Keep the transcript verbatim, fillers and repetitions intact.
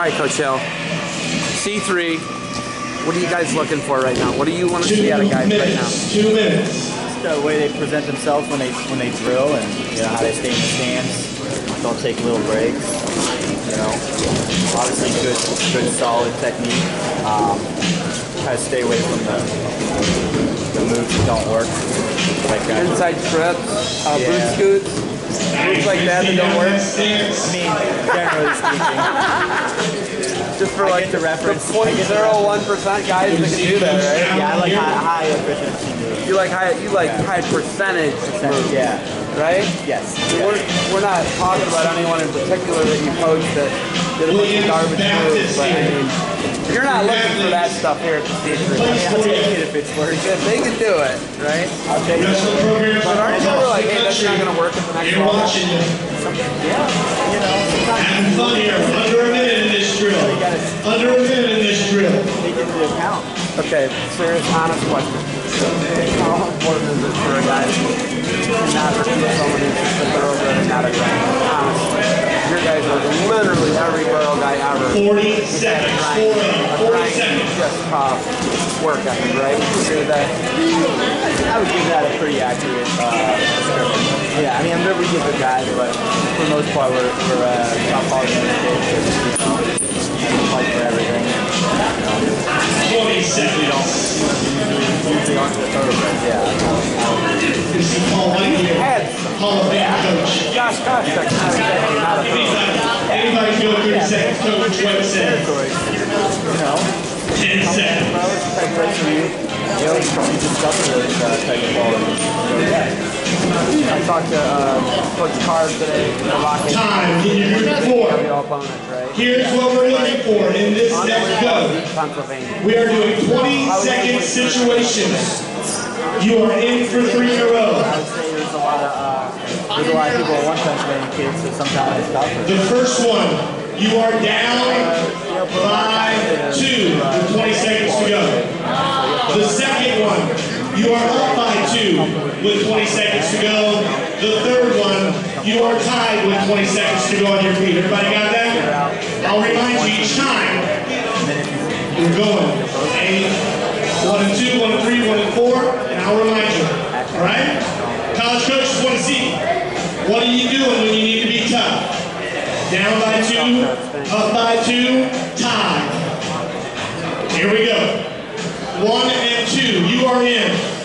right, Coach Hill. C three. What are you guys looking for right now? What do you want to see out of guys right now? Two minutes. Just the way they present themselves when they when they drill, and you know how they stay in the stance. Don't take little breaks. You know, obviously good, good, solid technique. Um, try to stay away from the the moves that don't work. Like that. Inside strips, uh, Yeah. boot scoots, moves like that that don't work. I mean, generally speaking. Just for I like get the reference. the zero point zero one percent guys that can do that, right? Yeah, I like high, high efficiency moves. You like high, you like Yeah. high percentage moves, Yeah. right? Yes. We're, we're not talking about anyone in particular that you coach that did a bunch of garbage moves, but I mean, you're not looking for that stuff here at the C three. I mean, I'll take it if it's working. If they can do it, right? I'll take it. But aren't you ever like, hey, that's not going to work at the next You're level? watching you. Yeah. You know, sometimes Having fun here. Under a minute in this drill. you gotta Under a minute in this drill. take into account. Okay, serious, honest question. How important is it for a guy to not recruit someone who's just a thoroughbred and not a guy? Honestly. Your guys are literally every borough guy ever. forty seconds. forty. forty seconds. Just tough work ethic, right? You agree with that? I would give that a pretty accurate uh, description. Yeah, I mean, I'm very good with guys, but for the most part, we're, we're uh, top quality kids. You know, we fight for everything. You know, twenty usually don't, seconds. usually aren't the thoroughbreds. Yeah. This is Paul White, Had Hall of Fame coach. Josh Koscheck, not exactly not a thoroughbred. Anybody feel thirty seconds? Coach, what says? You know, ten seconds. approach, type of race for you. You know, you discover those uh, type of qualities. So, yeah. I talked to uh, Coach Carr today. Time. Can you group four? Every opponent, right? Here's what we're looking for in this next go. Pennsylvania. We are doing twenty second situations. You are in for three in a row. I would say there's a lot of uh, there's a lot of people who want Pennsylvania kids, so sometimes it's tougher. The first one, you are down by two with twenty seconds to go. The second one, you are up by two with twenty seconds to go. The third one, you are tied with twenty seconds to go on your feet. Everybody got that? I'll remind you each time. We're going. Eight, one and two, one and three, one and four, and I'll remind you. All right? College coaches want to see, what are you doing when you need to be tough? Down by two, up by two, tie. Here we go. One and two, you are in.